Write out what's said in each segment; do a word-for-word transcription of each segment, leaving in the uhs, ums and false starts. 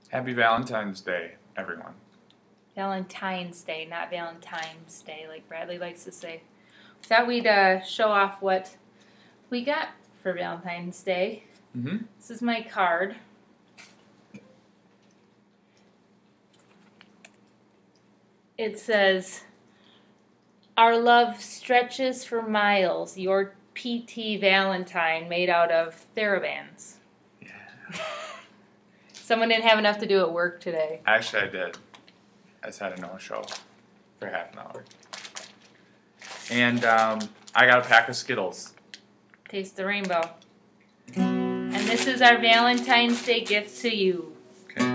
Happy Valentine's Day, everyone. Valentine's Day, not Valentine's Day, like Bradley likes to say. Thought we'd uh, show off what we got for Valentine's Day. Mm-hmm. This is my card. It says, "Our love stretches for miles. Your P T Valentine made out of TheraBands." Yeah. Someone didn't have enough to do at work today. Actually, I did. I just had a no-show for half an hour. And um, I got a pack of Skittles. Taste the rainbow. And this is our Valentine's Day gift to you. Okay.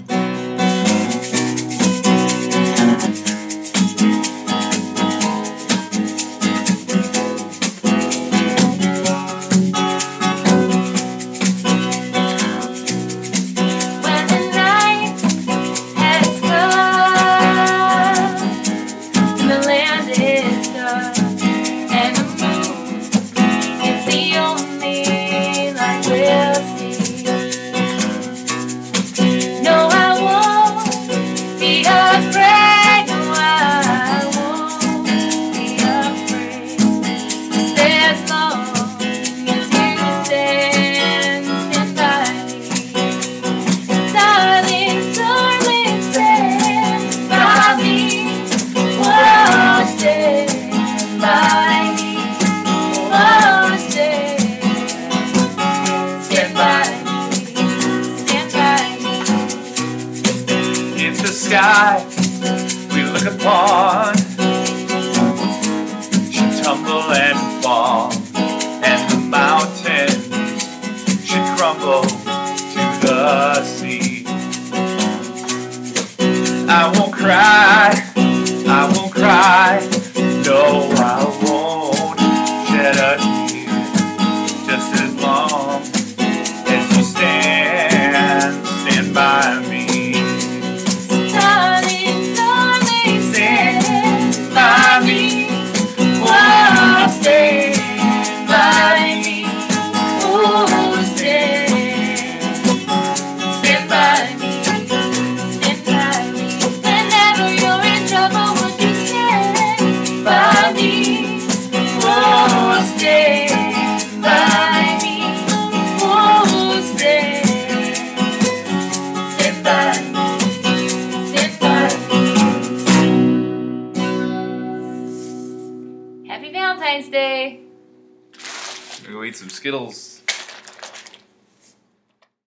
Sky we look upon should tumble and fall, and the mountains should crumble to the sea. I won't cry, I won't cry, no, I won't shed a tear, just as long as you stand, stand by me. Happy Valentine's Day! We're gonna go eat some Skittles.